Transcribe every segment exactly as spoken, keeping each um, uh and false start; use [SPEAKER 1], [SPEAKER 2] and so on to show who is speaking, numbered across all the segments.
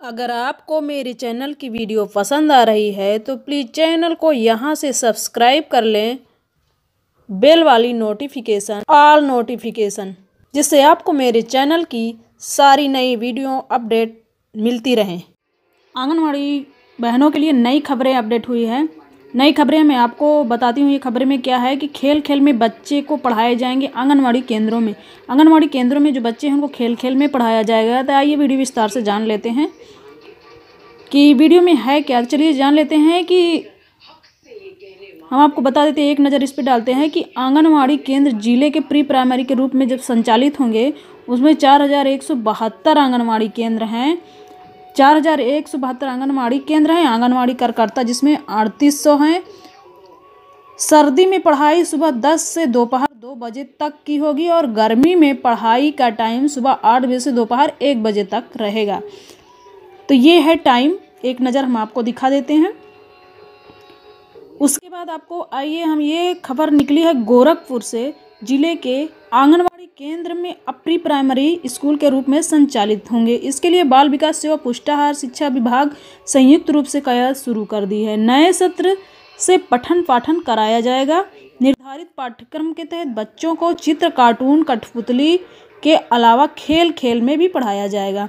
[SPEAKER 1] अगर आपको मेरे चैनल की वीडियो पसंद आ रही है तो प्लीज़ चैनल को यहाँ से सब्सक्राइब कर लें, बेल वाली नोटिफिकेशन ऑल नोटिफिकेशन, जिससे आपको मेरे चैनल की सारी नई वीडियो अपडेट मिलती रहें। आंगनवाड़ी बहनों के लिए नई खबरें अपडेट हुई है। नई खबरें मैं आपको बताती हूँ। ये खबरें में क्या है कि खेल खेल में बच्चे को पढ़ाए जाएंगे आंगनवाड़ी केंद्रों में। आंगनवाड़ी केंद्रों में जो बच्चे हैं उनको खेल खेल में पढ़ाया जाएगा। तो आइए वीडियो विस्तार से जान लेते हैं कि वीडियो में है क्या। चलिए जान लेते हैं कि हम आपको बता देते हैं, एक नज़र इस पर डालते हैं कि आंगनवाड़ी केंद्र जिले के प्री प्राइमरी के रूप में जब संचालित होंगे उसमें चार हज़ार एक सौ बहत्तर आंगनवाड़ी केंद्र हैं। चार हज़ार एक सौ बहत्तर आंगनवाड़ी केंद्र हैं। आंगनवाड़ी कार्यकर्ता जिसमें अड़तीस सौ हैं। सर्दी में पढ़ाई सुबह दस से दोपहर दो बजे तक की होगी और गर्मी में पढ़ाई का टाइम सुबह आठ बजे से दोपहर एक बजे तक रहेगा। तो ये है टाइम, एक नज़र हम आपको दिखा देते हैं। उसके बाद आपको आइए हम ये खबर निकली है गोरखपुर से, जिले के आंगनवाड़ी केंद्र में अब प्री प्राइमरी स्कूल के रूप में संचालित होंगे। इसके लिए बाल विकास सेवा पुष्टाहार शिक्षा विभाग संयुक्त रूप से कयास शुरू कर दी है। नए सत्र से पठन पाठन कराया जाएगा। निर्धारित पाठ्यक्रम के तहत बच्चों को चित्र, कार्टून, कठपुतली के अलावा खेल खेल में भी पढ़ाया जाएगा।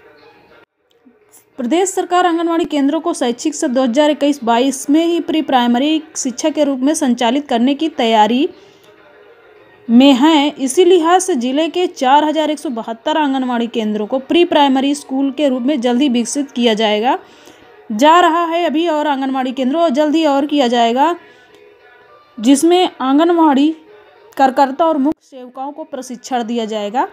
[SPEAKER 1] प्रदेश सरकार आंगनवाड़ी केंद्रों को शैक्षिक सत्र दो हज़ार इक्कीस बाईस में ही प्री प्राइमरी शिक्षा के रूप में संचालित करने की तैयारी में है। इसी लिहाज से जिले के चार हज़ार एक सौ बहत्तर आंगनवाड़ी केंद्रों को प्री प्राइमरी स्कूल के रूप में जल्द ही विकसित किया जाएगा जा रहा है अभी और आंगनवाड़ी केंद्रों और जल्द ही और किया जाएगा, जिसमें आंगनवाड़ी कार्यकर्ता और मुख्य सेविकाओं को प्रशिक्षण दिया जाएगा।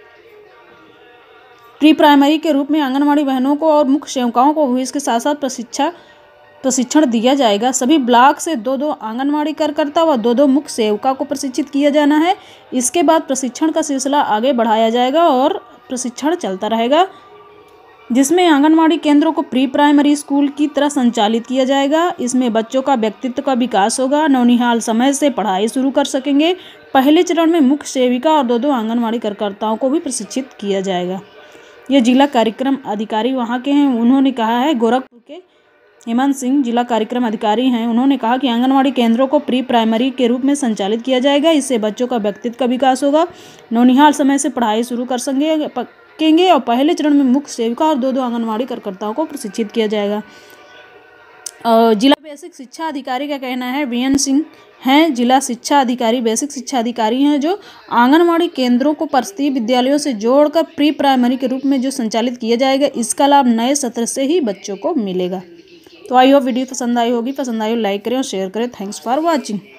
[SPEAKER 1] प्री प्राइमरी के रूप में आंगनवाड़ी बहनों को और मुख्य सेविकाओं को भी इसके साथ साथ प्रशिक्षण प्रशिक्षण दिया जाएगा। सभी ब्लॉक से दो दो आंगनवाड़ी कार्यकर्ता व दो दो मुख्य सेविका को प्रशिक्षित किया जाना है। इसके बाद प्रशिक्षण का सिलसिला आगे बढ़ाया जाएगा और प्रशिक्षण चलता रहेगा, जिसमें आंगनवाड़ी केंद्रों को प्री प्राइमरी स्कूल की तरह संचालित किया जाएगा। इसमें बच्चों का व्यक्तित्व का विकास होगा। नौनिहाल समय से पढ़ाई शुरू कर सकेंगे। पहले चरण में मुख्य सेविका और दो दो आंगनवाड़ी कार्यकर्ताओं को भी प्रशिक्षित किया जाएगा। ये जिला कार्यक्रम अधिकारी वहाँ के हैं, उन्होंने कहा है, गोरखपुर के हेमंत सिंह जिला कार्यक्रम अधिकारी हैं। उन्होंने कहा कि आंगनवाड़ी केंद्रों को प्री प्राइमरी के रूप में संचालित किया जाएगा। इससे बच्चों का व्यक्तित्व का विकास होगा। नौनिहाल समय से पढ़ाई शुरू कर सकेंगे और पहले चरण में मुख्य सेविका और दो दो आंगनवाड़ी कार्यकर्ताओं को प्रशिक्षित किया जाएगा। जिला बेसिक शिक्षा अधिकारी का कहना है, वी एन सिंह हैं जिला शिक्षा अधिकारी, बेसिक शिक्षा अधिकारी हैं, जो आंगनवाड़ी केंद्रों को परिषदीय विद्यालयों से जोड़कर प्री प्राइमरी के रूप में जो संचालित किया जाएगा, इसका लाभ नए सत्र से ही बच्चों को मिलेगा। तो आई होप वीडियो पसंद आई होगी। पसंद आई हो लाइक करें और शेयर करें। Thanks for watching.